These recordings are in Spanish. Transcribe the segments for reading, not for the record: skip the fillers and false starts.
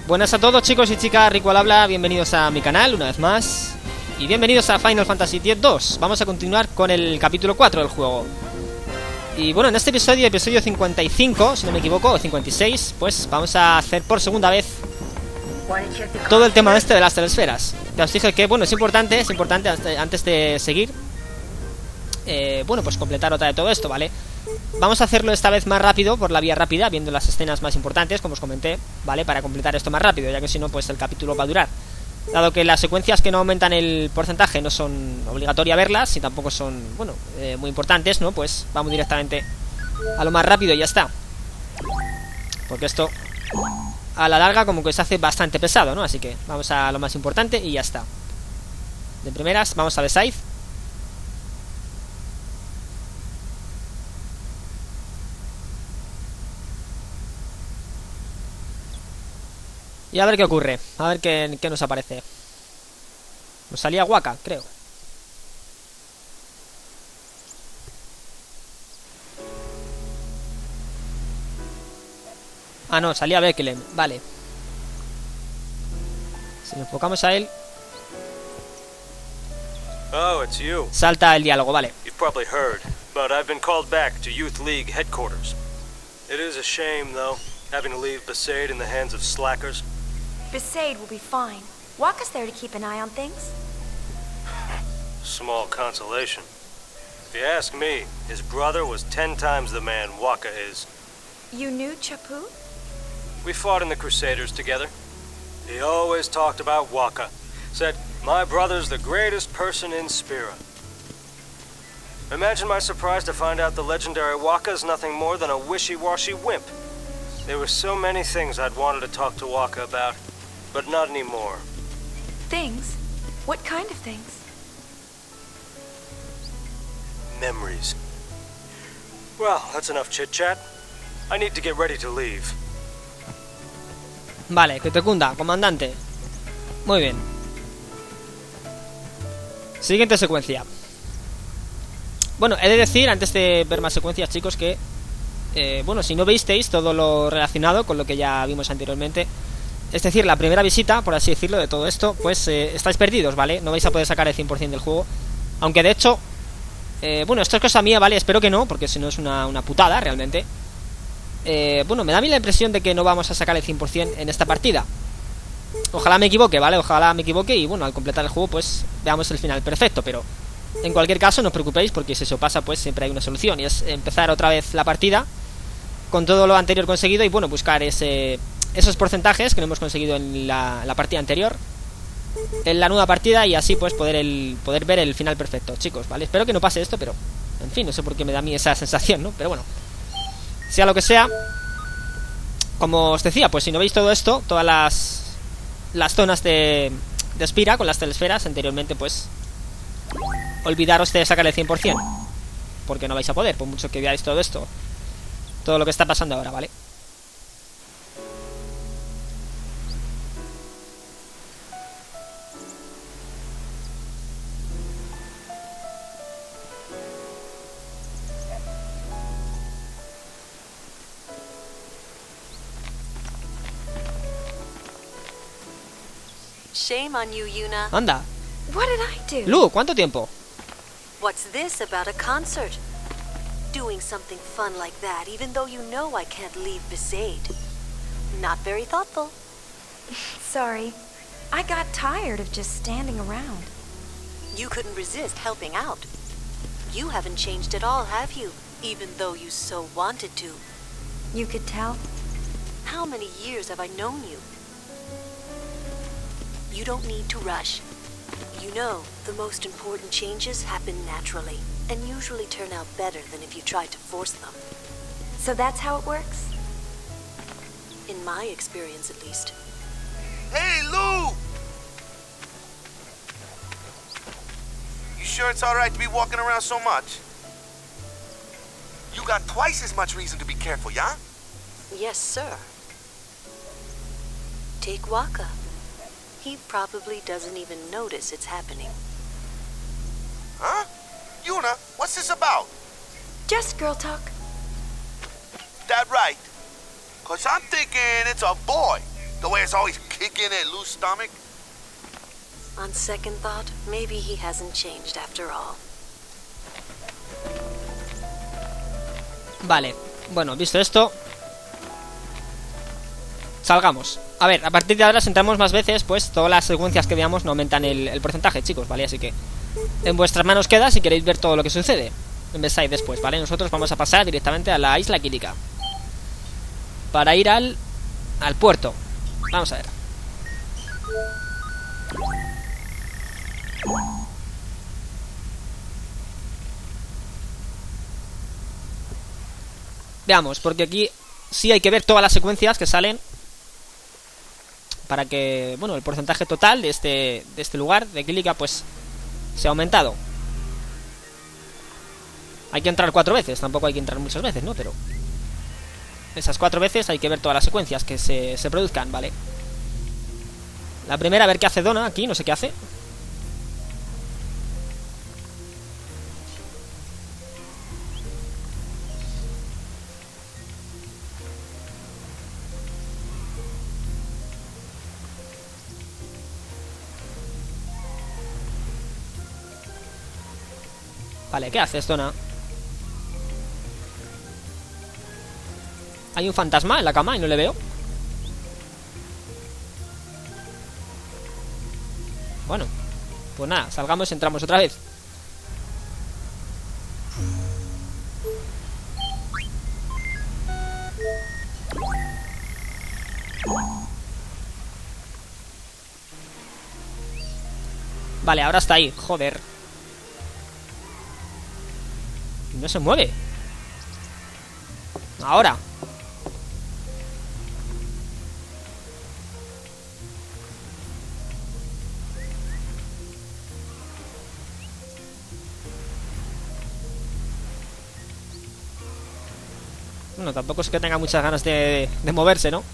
Buenas a todos, chicos y chicas, Rico al habla, bienvenidos a mi canal una vez más. Y bienvenidos a Final Fantasy X-2. Vamos a continuar con el capítulo 4 del juego. Y bueno, en este episodio 55, si no me equivoco, o 56, pues vamos a hacer por segunda vez todo el tema este de las telesferas. Ya os dije que, bueno, es importante antes de seguir, bueno, pues completar otra de todo esto, ¿vale? Vamos a hacerlo esta vez más rápido, por la vía rápida, viendo las escenas más importantes, como os comenté, ¿vale? Para completar esto más rápido, ya que si no, pues el capítulo va a durar. Dado que las secuencias que no aumentan el porcentaje no son obligatorias verlas, y tampoco son, bueno, muy importantes, ¿no? Pues vamos directamente a lo más rápido y ya está. Porque esto, a la larga, como que se hace bastante pesado, ¿no? Así que vamos a lo más importante y ya está. De primeras, vamos a Beside. Y a ver qué ocurre, a ver qué nos aparece. Nos salía Wakka, creo. Ah, no, salía Bekelem, vale. Si nos enfocamos a él, Oh, it's you. salta el diálogo, vale. You've probably heard, but I've been called back to Youth League headquarters. It is a shame, though, having to leave Besaid in the hands of slackers. Besaid will be fine. Wakka's there to keep an eye on things. Small consolation. If you ask me, his brother was 10 times the man Wakka is. You knew Chapu? We fought in the Crusaders together. He always talked about Wakka. Said, my brother's the greatest person in Spira. Imagine my surprise to find out the legendary Wakka is nothing more than a wishy-washy wimp. There were so many things I'd wanted to talk to Wakka about, but not anymore. Things? What kind of things? Memories. Well, that's enough chit-chat. I need to get ready to leave. Vale, que te cunda, comandante. Muy bien. Siguiente secuencia. Bueno, he de decir, antes de ver más secuencias, chicos, que bueno, si no visteis todo lo relacionado con lo que ya vimos anteriormente, es decir, la primera visita, por así decirlo, de todo esto, pues estáis perdidos, ¿vale? No vais a poder sacar el 100% del juego. Aunque de hecho, bueno, esto es cosa mía, ¿vale? Espero que no, porque si no es una putada, realmente. Bueno, me da a mí la impresión de que no vamos a sacar el 100% en esta partida. Ojalá me equivoque, ¿vale? Ojalá me equivoque y, bueno, al completar el juego, pues veamos el final perfecto. Pero en cualquier caso, no os preocupéis, porque si eso pasa, pues siempre hay una solución. Y es empezar otra vez la partida con todo lo anterior conseguido y, bueno, buscar esos porcentajes que no hemos conseguido en la partida anterior en la nueva partida, y así pues poder ver el final perfecto, chicos, ¿vale? Espero que no pase esto, pero en fin, no sé por qué me da a mí esa sensación, ¿no? Pero bueno, sea lo que sea, como os decía, pues si no veis todo esto, todas las zonas de Spira con las telesferas anteriormente, pues olvidaros de sacar el 100%, porque no vais a poder, por mucho que veáis todo esto, todo lo que está pasando ahora, ¿vale? Shame on you, Yuna. Anda, What did I do? Lu, ¿cuánto tiempo? What's this about a concert? Doing something fun like that, even though you know I can't leave Besaid. Not very thoughtful. Sorry. I got tired of just standing around. You couldn't resist helping out. You haven't changed at all, have you? Even though you so wanted to. You could tell? How many years have I known you? You don't need to rush. You know, the most important changes happen naturally, and usually turn out better than if you tried to force them. So that's how it works? In my experience, at least. Hey, Lou! You sure it's all right to be walking around so much? You got twice as much reason to be careful, yeah? Yes, sir. Take Wakka. He probably doesn't even notice it's happening. Huh? Yuna, what's this about? Just girl talk. That right? 'Cause I'm thinking it's a boy. The way it's always kicking at loose stomach. On second thought, maybe he hasn't changed after all. Vale, bueno, visto esto, salgamos. A ver, a partir de ahora, si entramos más veces, pues todas las secuencias que veamos no aumentan el porcentaje, chicos, ¿vale? Así que en vuestras manos queda si queréis ver todo lo que sucede en Beside después, ¿vale? Nosotros vamos a pasar directamente a la isla Kilika para ir al puerto. Vamos a ver. Veamos, porque aquí sí hay que ver todas las secuencias que salen para que, bueno, el porcentaje total de este lugar, de Kilika, pues sea aumentado. Hay que entrar 4 veces, tampoco hay que entrar muchas veces, ¿no? Pero esas 4 veces hay que ver todas las secuencias que se produzcan, ¿vale? La primera, a ver qué hace Donna aquí, no sé qué hace. Vale, ¿qué haces, Donna? Hay un fantasma en la cama y no le veo. Bueno, pues nada, salgamos y entramos otra vez. Vale, ahora está ahí, joder. No se mueve. Ahora. Bueno, tampoco es que tenga muchas ganas de moverse, ¿no?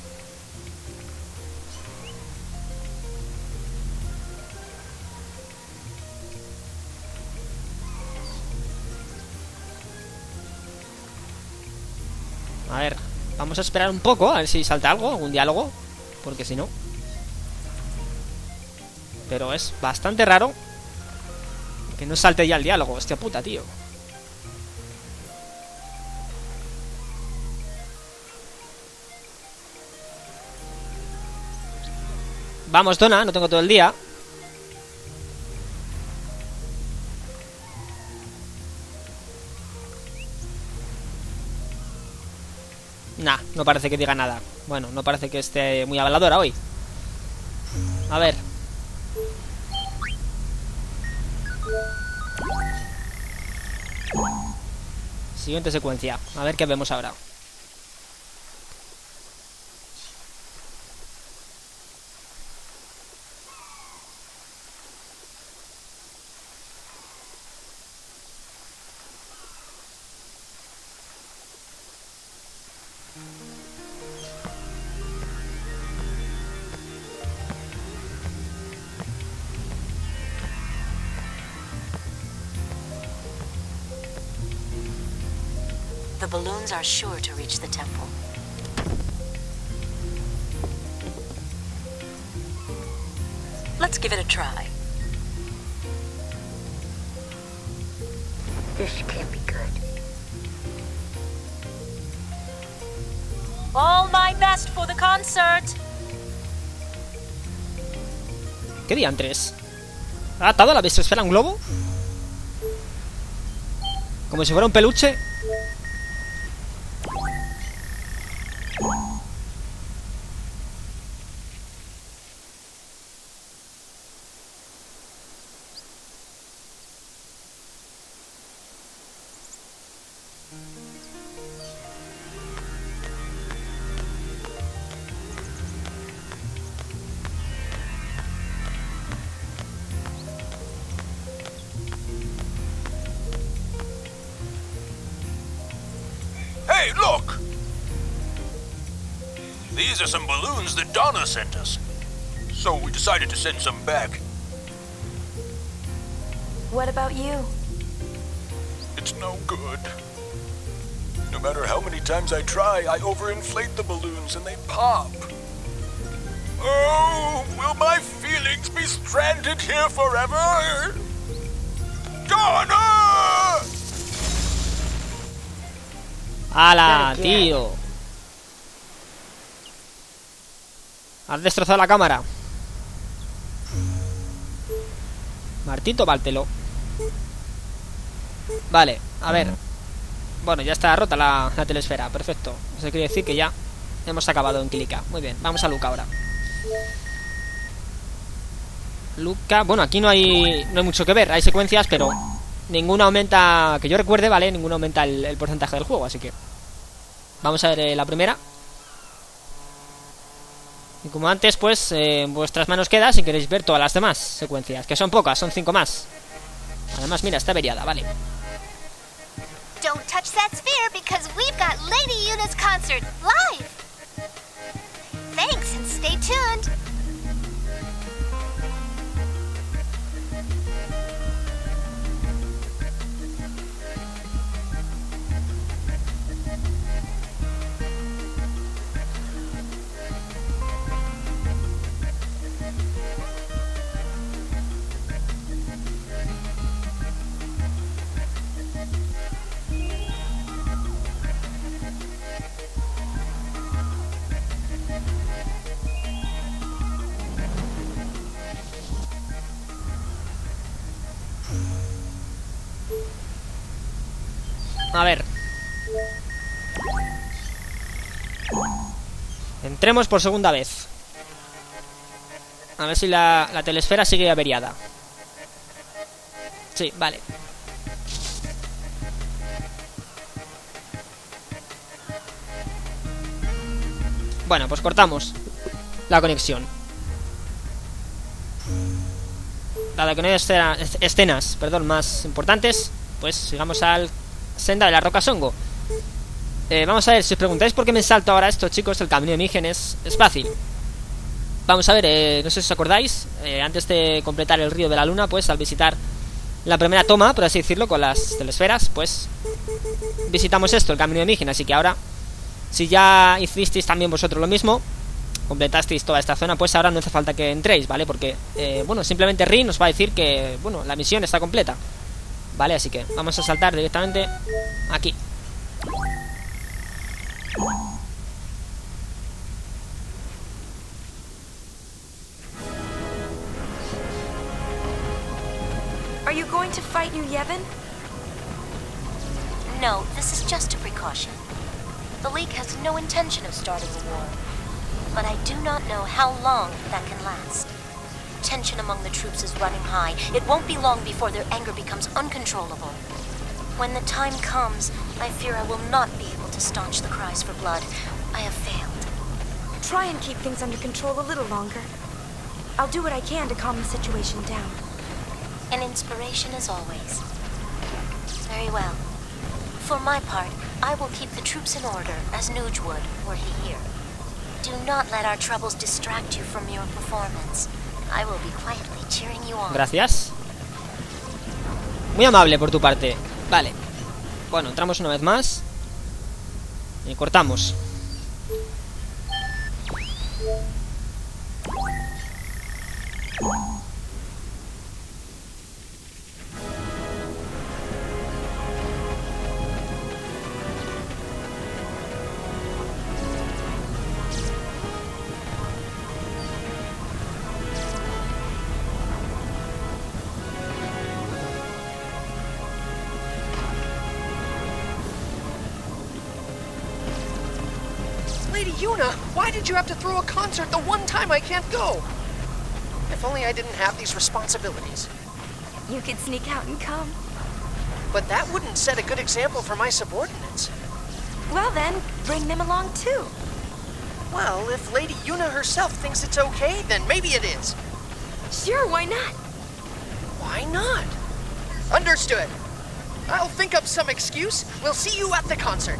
A ver, vamos a esperar un poco, a ver si salta algo, algún diálogo, porque si no... Pero es bastante raro que no salte ya el diálogo, hostia puta, tío. Vamos, Donna, no tengo todo el día. Nah, no parece que diga nada. Bueno, no parece que esté muy habladora hoy. A ver. Siguiente secuencia. A ver qué vemos ahora. The balloons are sure to reach the temple. Let's give it a try. This can't be good. All my best for the concert. ¿Qué diantres? ¿Ha atado a la bestiosfera un globo? Como si fuera un peluche. Hey, look! These are some balloons that Donna sent us. So we decided to send some back. What about you? It's no good. No matter how many times I try, I overinflate the balloons and they pop. Oh, will my feelings be stranded here forever? ¡Donna! ¡Hala, tío! Has destrozado la cámara. Martito, váltelo. Vale, a ver. Bueno, ya está rota la telesfera. Perfecto. Eso quiere decir que ya hemos acabado en Kilika. Muy bien, vamos a Luca ahora. Luca, bueno, aquí no hay mucho que ver. Hay secuencias, pero ninguna aumenta, que yo recuerde, ¿vale? Ninguna aumenta el porcentaje del juego, así que vamos a ver la primera. Y como antes, pues en vuestras manos queda si queréis ver todas las demás secuencias, que son pocas, son 5 más. Además, mira, está averiada, vale. Don't touch that sphere because we've got Lady Yuna's concert live. Thanks and stay tuned. A ver. Entremos por segunda vez. A ver si la telesfera sigue averiada. Sí, vale. Bueno, pues cortamos la conexión. Dado que no hay escenas, perdón, más importantes, pues sigamos al Senda de la Roca Songo. Vamos a ver, si os preguntáis por qué me salto ahora esto, chicos, el camino de Migen es fácil. Vamos a ver, no sé si os acordáis, antes de completar el río de la luna, pues al visitar la primera toma, por así decirlo, con las telesferas, pues visitamos esto, el camino de Migen. Así que ahora, si ya hicisteis también vosotros lo mismo, completasteis toda esta zona, pues ahora no hace falta que entréis, ¿vale? Porque, bueno, simplemente Rin nos va a decir que, bueno, la misión está completa, ¿vale? Así que vamos a saltar directamente aquí. Are you going to fight New Yevon? No, this is just a precaution. The League has no intention of starting a war, but I do not know how long that can last. Tension among the troops is running high. It won't be long before their anger becomes uncontrollable. When the time comes, I fear I will not be able to staunch the cries for blood. I have failed. Try and keep things under control a little longer. I'll do what I can to calm the situation down. An inspiration as always. Very well. For my part, I will keep the troops in order, as Nuge would, were he here. Do not let our troubles distract you from your performance. I will be quietly cheering you on. Gracias. Muy amable por tu parte. Vale. Bueno, entramos una vez más y cortamos. Lady Yuna, why did you have to throw a concert the one time I can't go? If only I didn't have these responsibilities. You could sneak out and come. But that wouldn't set a good example for my subordinates. Well then, bring them along too. Well, if Lady Yuna herself thinks it's okay, then maybe it is. Sure, why not? Why not? Understood. I'll think up some excuse. We'll see you at the concert.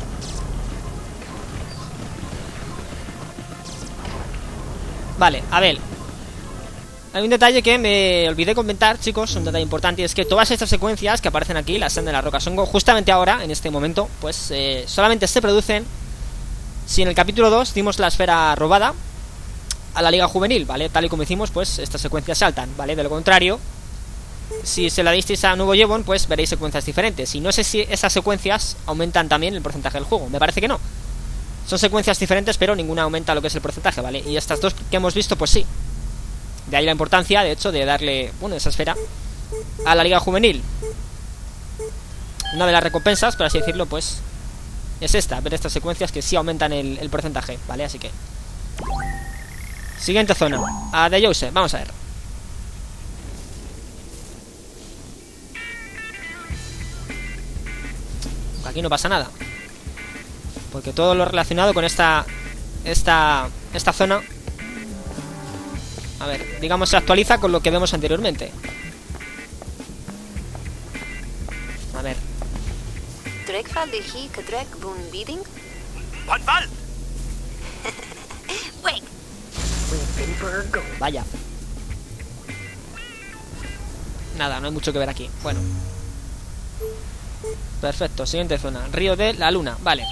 Vale, a ver. Hay un detalle que me olvidé comentar, chicos, un detalle importante, y es que todas estas secuencias que aparecen aquí, la Senda de la Roca Songo, justamente ahora, en este momento, pues solamente se producen si en el capítulo 2 dimos la esfera robada, a la liga juvenil, ¿vale? Tal y como hicimos, pues estas secuencias saltan, ¿vale? De lo contrario, si se la disteis a Nuevo Yevon, pues veréis secuencias diferentes. Y no sé si esas secuencias aumentan también el porcentaje del juego. Me parece que no. Son secuencias diferentes, pero ninguna aumenta lo que es el porcentaje, ¿vale? Y estas dos que hemos visto, pues sí. De ahí la importancia, de hecho, de darle, bueno, esa esfera a la liga juvenil. Una de las recompensas, por así decirlo, pues es esta, ver estas secuencias que sí aumentan el porcentaje, ¿vale? Así que siguiente zona, a de Jose, vamos a ver. Aquí no pasa nada, porque todo lo relacionado con esta zona, a ver, digamos, se actualiza con lo que vemos anteriormente. A ver. Vaya. Nada, no hay mucho que ver aquí. Bueno. Perfecto, siguiente zona. Río de la Luna, vale.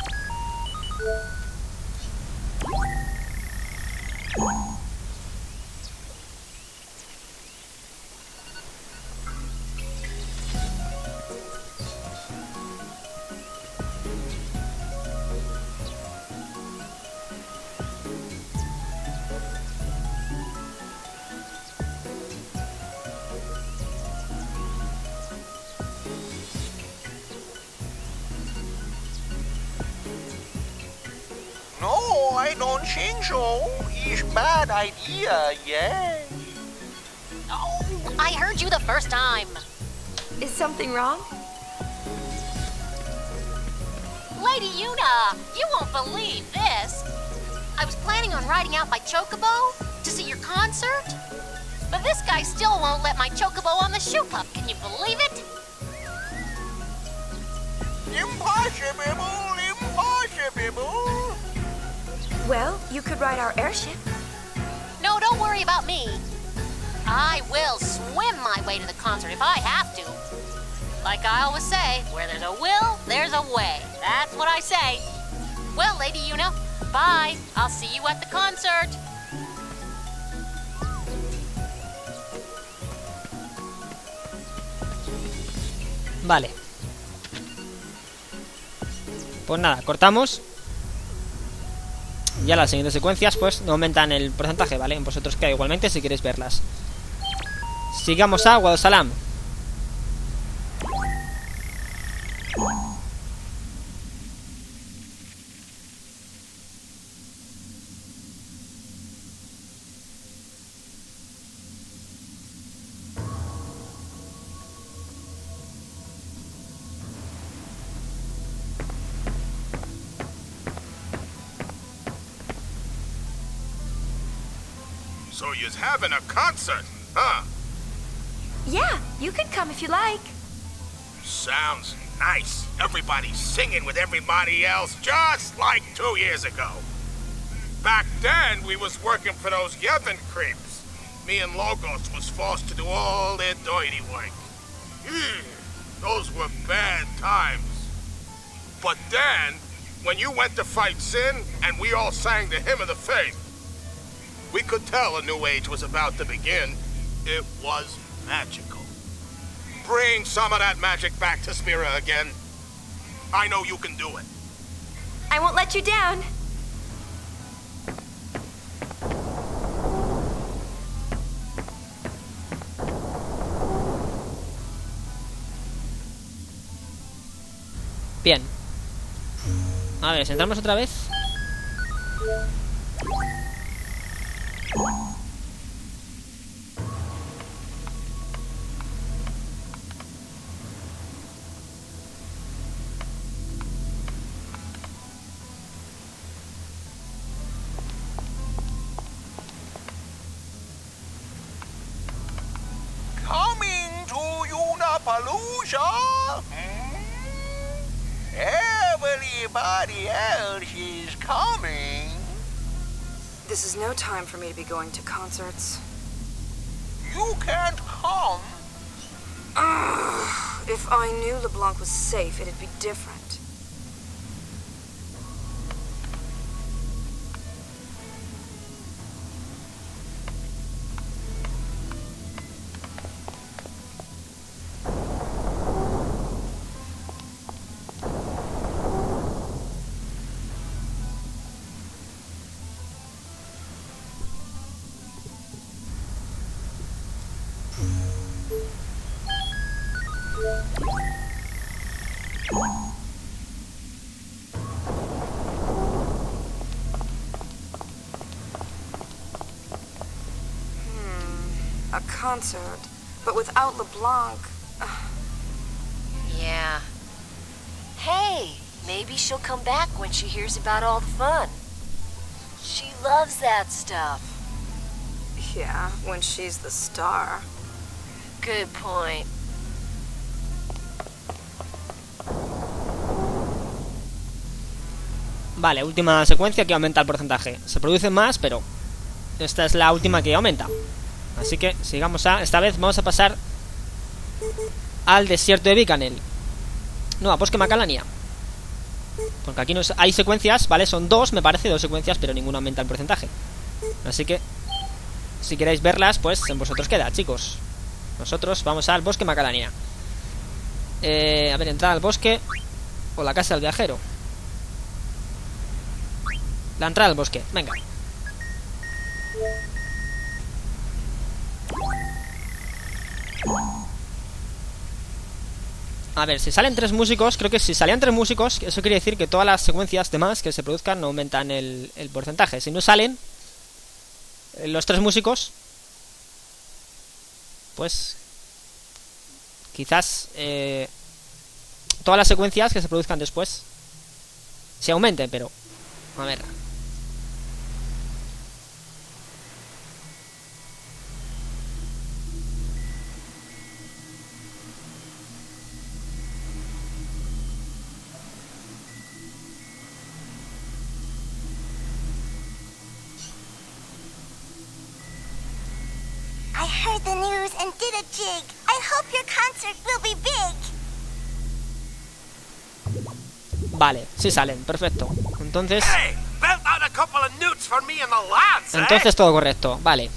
No, I don't think so. It's bad idea, yeah. Oh, I heard you the first time. Is something wrong? Lady Yuna, you won't believe this. I was planning on riding out my chocobo to see your concert, but this guy still won't let my chocobo on the shoe pup. Can you believe it? Impossible, impossible. Well, you could ride our airship. No, don't worry about me. I will swim my way to the concert if I have to. Like I always say, where there's a will, there's a way. That's what I say. Well, Lady Yuna, bye. I'll see you at the concert. Vale. Pues nada, cortamos. Ya las siguientes secuencias pues no aumentan el porcentaje, ¿vale? Vosotros queda igualmente si queréis verlas. Sigamos a Guadalsalam. So you're having a concert, huh? Yeah, you could come if you like. Sounds nice. Everybody singing with everybody else, just like 2 years ago. Back then, we was working for those Yevon creeps. Me and Logos was forced to do all their dirty work. Those were bad times. But then, when you went to fight Sin, and we all sang the Hymn of the Faith, we could tell a new age was about to begin. It was magical. Bring some of that magic back to Spira again. I know you can do it. I won't let you down. Bien. A ver, ¿entramos otra vez? Coming to Unapalooza? Everybody else is coming. This is no time for me to be going to concerts. You can't come. If I knew LeBlanc was safe, it'd be different. A concert, but without LeBlanc. Yeah. Hey, maybe she'll come back when she hears about all the fun. She loves that stuff. Yeah, when she's the star. Good point. Vale, última secuencia que aumenta el porcentaje. Se producen más, pero esta es la última que aumenta. Así que sigamos a... Esta vez vamos a pasar al desierto de Bicanel. No, a Bosque Macalania. Porque aquí no hay secuencias, ¿vale? Son dos, me parece, dos secuencias, pero ninguna aumenta el porcentaje. Así que, si queréis verlas, pues en vosotros queda, chicos. Nosotros vamos al Bosque Macalania. A ver, entrar al bosque o la casa del viajero. La entrada al bosque, venga. A ver, si salen 3 músicos, creo que si salían 3 músicos, eso quiere decir que todas las secuencias demás que se produzcan no aumentan el porcentaje. Si no salen los 3 músicos, pues quizás todas las secuencias que se produzcan después se aumenten, pero a ver. I heard the news and did a jig. I hope your concert will be big. Vale, sí salen, perfecto. Entonces... Hey, belt out a couple of newts for me and the lads, eh? Entonces todo correcto, vale.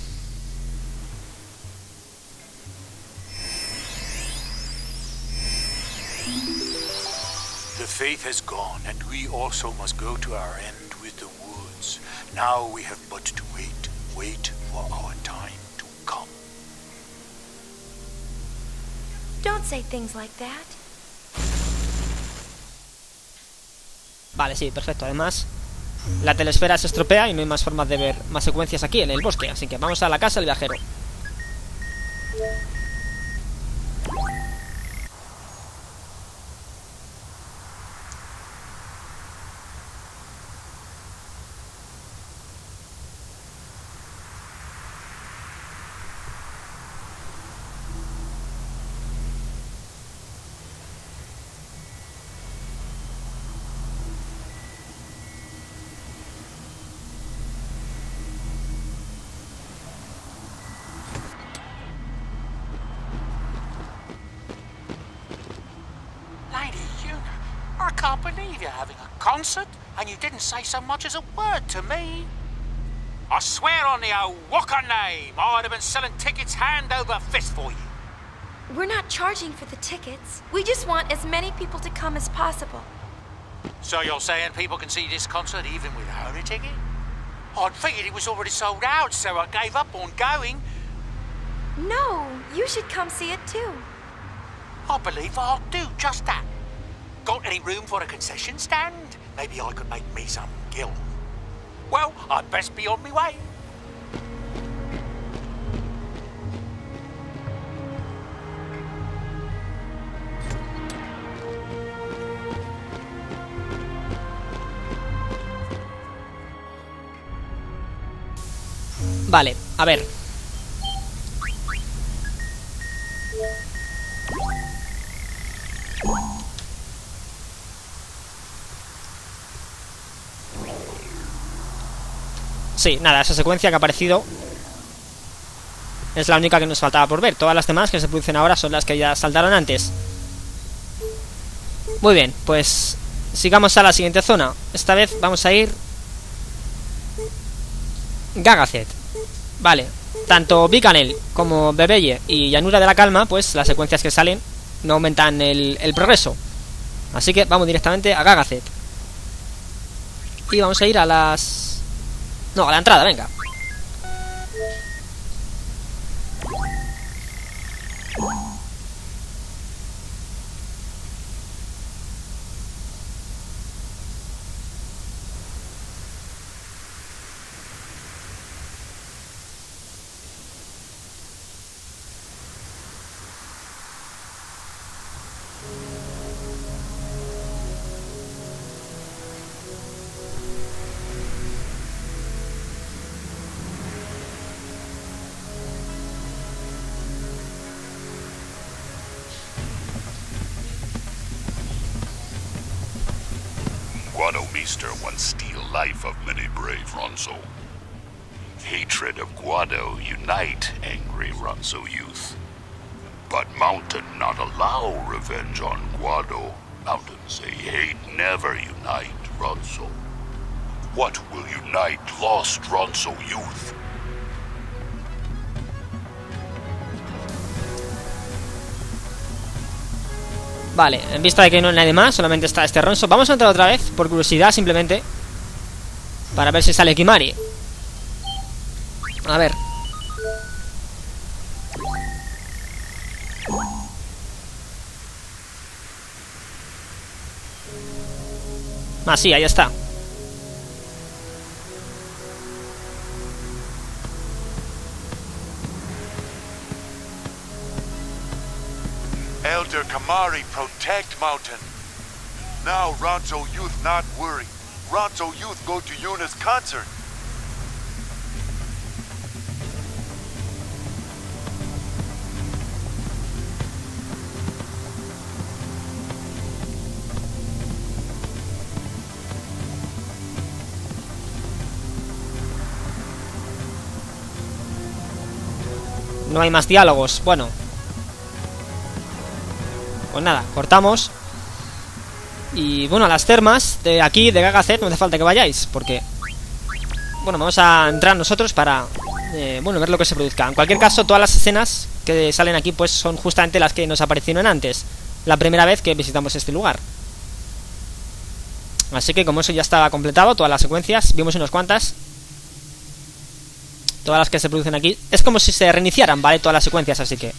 The faith has gone, and we also must go to our end with the woods. Now we have but to wait for our time to come. Don't say things like that. Vale, sí, perfecto. Además, la telesfera se estropea y no hay más formas de ver más secuencias aquí en el bosque. Así que vamos a la casa del viajero. Lady Una, I can't believe you're having a concert and you didn't say so much as a word to me. I swear on the old Walker name, I'd have been selling tickets hand over fist for you. We're not charging for the tickets. We just want as many people to come as possible. So you're saying people can see this concert even without a ticket? I'd figured it was already sold out, so I gave up on going. No, you should come see it too. I believe I'll do just that. Got any room for a concession stand? Maybe I could make me some gill. Well, I'd best be on my way. Vale, a ver. Sí, nada, esa secuencia que ha aparecido es la única que nos faltaba por ver. Todas las demás que se producen ahora son las que ya saltaron antes. Muy bien, pues sigamos a la siguiente zona. Esta vez vamos a ir Gagazet. Vale, tanto Bicanel como Bebeye y Llanura de la Calma, pues las secuencias que salen no aumentan el progreso. Así que vamos directamente a Gagazet. Y vamos a ir a las... No, a la entrada, venga. Guado Meester once steal life of many brave Ronso. Hatred of Guado unite angry Ronso youth. But Mountain not allow revenge on Guado. Mountain say hate never unite Ronso. What will unite lost Ronso youth? Vale, en vista de que no hay nadie más, solamente está este Ronso, vamos a entrar otra vez, por curiosidad simplemente, para ver si sale Kimahri. A ver. Ah, sí, ahí está. Elder Kimahri protect Mountain. Now Ronso youth not worry. Ronso youth go to Yuna's concert. No hay más diálogos. Bueno. Pues nada, cortamos. Y bueno, a las termas de aquí, de Gagazet, no hace falta que vayáis, porque bueno, vamos a entrar nosotros para bueno, ver lo que se produzca. En cualquier caso, todas las escenas que salen aquí pues son justamente las que nos aparecieron antes, la primera vez que visitamos este lugar. Así que como eso ya estaba completado, todas las secuencias, vimos unas cuantas, todas las que se producen aquí, es como si se reiniciaran, ¿vale? Todas las secuencias, así que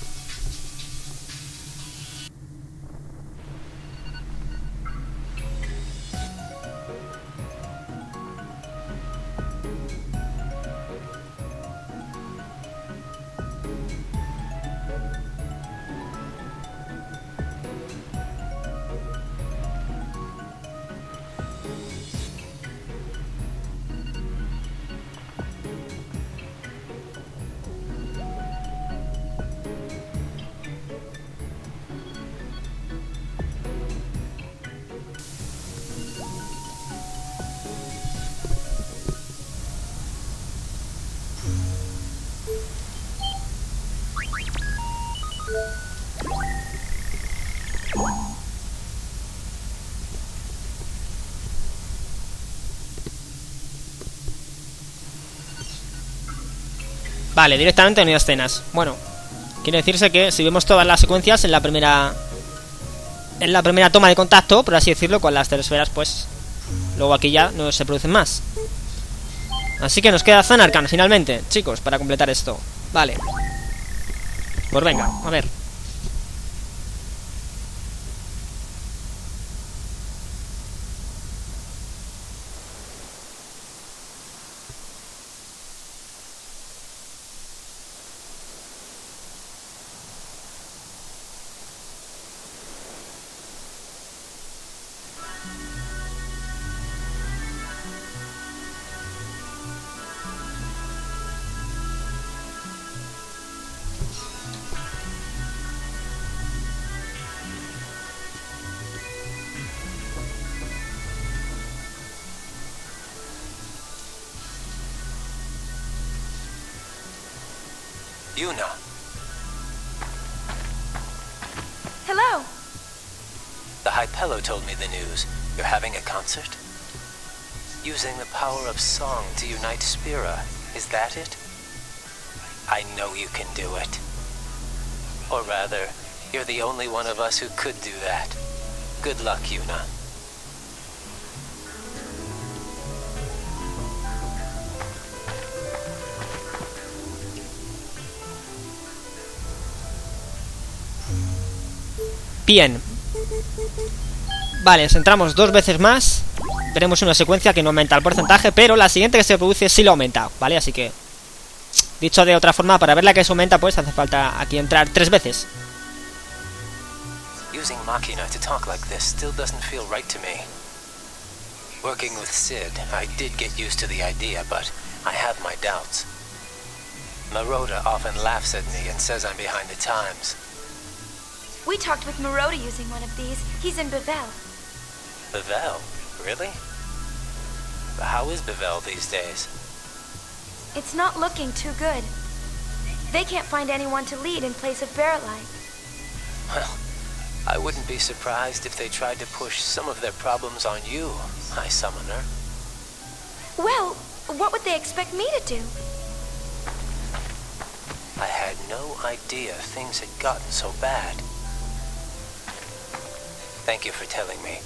vale, directamente en escenas. Bueno, quiere decirse que si vemos todas las secuencias en la primera toma de contacto, por así decirlo, con las telesferas, pues luego aquí ya no se producen más. Así que nos queda Zanarkand finalmente, chicos, para completar esto. Vale. Pues venga, a ver. Yuna. Hello. The Hypello told me the news. You're having a concert? Using the power of song to unite Spira. Is that it? I know you can do it. Or rather, you're the only one of us who could do that. Good luck, Yuna. Bien. Vale, si entramos dos veces más, veremos una secuencia que no aumenta el porcentaje, pero la siguiente que se produce sí lo aumenta, ¿vale? Así que, dicho de otra forma, para ver la que se aumenta, pues hace falta aquí entrar 3 veces. Using Machina to talk like this still doesn't feel right to me. Working with Sid, I did get used to the idea, but I have my doubts. Maroda often laughs at me and says I'm behind the times. We talked with Maroda using one of these. He's in Bevelle. Bevelle? Really? How is Bevelle these days? It's not looking too good. They can't find anyone to lead in place of Barrelite. Well, I wouldn't be surprised if they tried to push some of their problems on you, High Summoner. Well, what would they expect me to do? I had no idea things had gotten so bad. Thank you for telling me.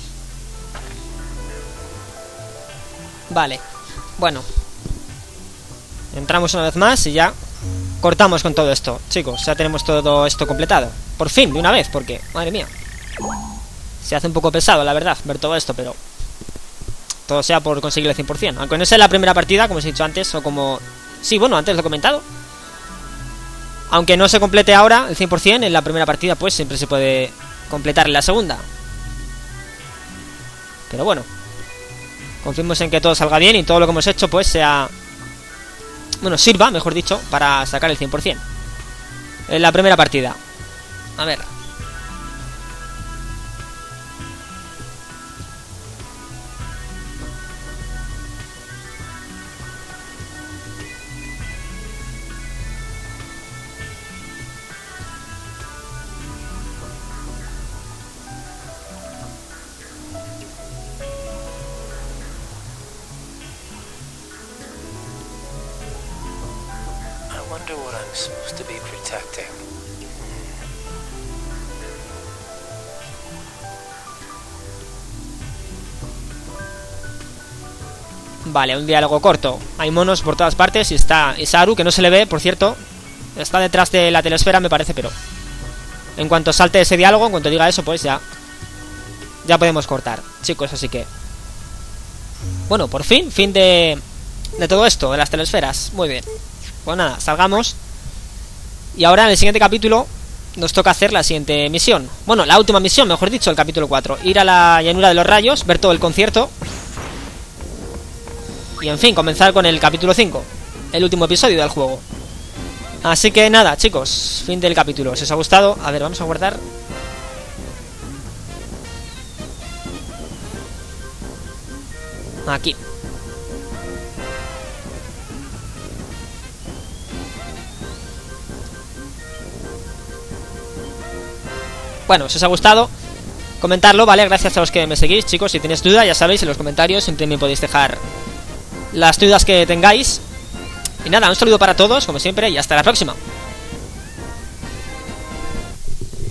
Vale, bueno. Entramos una vez más y ya cortamos con todo esto. Chicos, ya tenemos todo esto completado. Por fin, de una vez, porque, madre mía, se hace un poco pesado, la verdad, ver todo esto, pero todo sea por conseguir el 100%. Aunque no sea la primera partida, como os he dicho antes, o como... Sí, bueno, antes lo he comentado. Aunque no se complete ahora el 100% en la primera partida, pues siempre se puede completar en la segunda. Pero bueno, confiemos en que todo salga bien y todo lo que hemos hecho pues sea... Bueno, sirva, mejor dicho, para sacar el 100% en la primera partida. A ver. I wonder what I'm supposed to be protecting. Vale, un diálogo corto. Hay monos por todas partes y está Isaru, que no se le ve, por cierto. Está detrás de la telesfera, me parece, pero en cuanto salte ese diálogo, en cuanto diga eso, pues ya podemos cortar, chicos, así que... Bueno, por fin de todo esto, de las telesferas. Muy bien. Pues nada, salgamos. Y ahora en el siguiente capítulo nos toca hacer la siguiente misión. Bueno, la última misión, mejor dicho, el capítulo 4. Ir a la llanura de los rayos, ver todo el concierto. Y en fin, comenzar con el capítulo 5, el último episodio del juego. Así que nada, chicos, fin del capítulo. Si os ha gustado, a ver, vamos a guardar. Aquí. Bueno, si os ha gustado, comentarlo, ¿vale? Gracias a los que me seguís, chicos. Si tenéis duda, ya sabéis, en los comentarios siempre me podéis dejar las dudas que tengáis. Y nada, un saludo para todos, como siempre, y hasta la próxima.